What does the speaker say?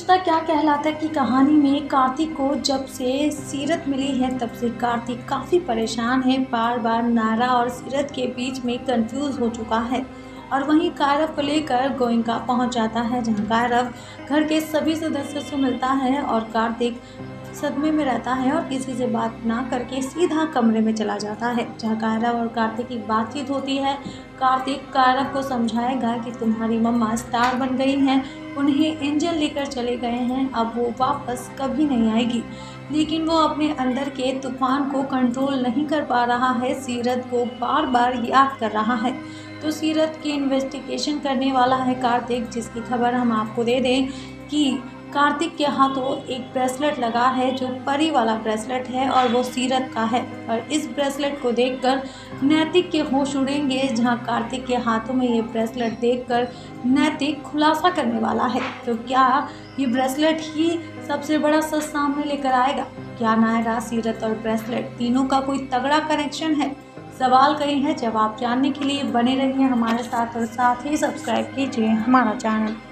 रिश्ता क्या कहलाता है की कहानी में कार्तिक को जब से सीरत मिली है तब से कार्तिक काफ़ी परेशान है। बार बार नायरा और सीरत के बीच में कंफ्यूज हो चुका है और वहीं कायरव को लेकर गोयनका पहुंच जाता है, जहां कायरव घर के सभी सदस्यों से मिलता है और कार्तिक सदमे में रहता है और किसी से बात ना करके सीधा कमरे में चला जाता है, जहां कायरव और कार्तिक की बातचीत होती है। कार्तिक कायरव को समझाएगा कि तुम्हारी मम्मा स्टार बन गई हैं, उन्हें एंजल लेकर चले गए हैं, अब वो वापस कभी नहीं आएगी। लेकिन वो अपने अंदर के तूफान को कंट्रोल नहीं कर पा रहा है, सीरत को बार बार याद कर रहा है। तो सीरत की इन्वेस्टिगेशन करने वाला है कार्तिक, जिसकी खबर हम आपको दे दें कि कार्तिक के हाथों एक ब्रेसलेट लगा है जो परी वाला ब्रेसलेट है और वो सीरत का है। और इस ब्रेसलेट को देखकर नैतिक के होश उड़ेंगे, जहां कार्तिक के हाथों में ये ब्रेसलेट देखकर नैतिक खुलासा करने वाला है। तो क्या ये ब्रेसलेट ही सबसे बड़ा सच सामने लेकर आएगा? क्या नायरा, सीरत और ब्रेसलेट तीनों का कोई तगड़ा कनेक्शन है? सवाल कई हैं, जवाब जानने के लिए बने रहिए हमारे साथ और साथ ही सब्सक्राइब कीजिए हमारा चैनल।